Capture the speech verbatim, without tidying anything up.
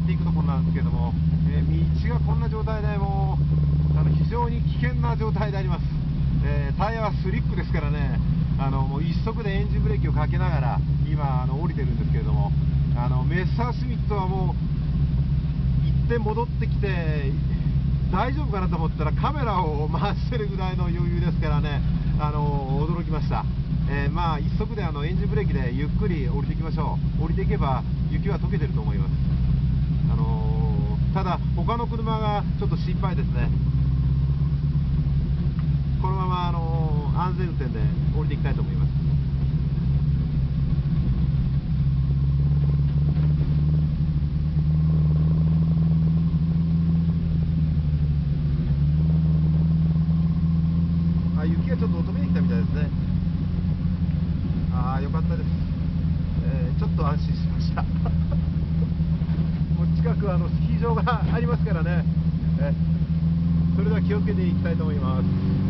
っていくところなんですけれども、えー、道がこんな状態でもうあの非常に危険な状態であります。えー、タイヤはスリップですからね、あのもう一足でエンジンブレーキをかけながら今あの降りてるんですけれども、あのメッサースミットはもう行って戻ってきて大丈夫かなと思ったらカメラを回してるぐらいの余裕ですからね、あの驚きました。えー、まあ一足であのエンジンブレーキでゆっくり降りていきましょう。降りていけば雪は溶けてると思います。あのー、ただ他の車がちょっと心配ですね。このまま、あのー、安全運転で降りていきたいと思います。あ、雪がちょっと乙女に来たみたいですね。ああ、よかったです。えー、ちょっと安心しました。もう近くあのスキー場がありますからね。えー、それでは気をつけていきたいと思います。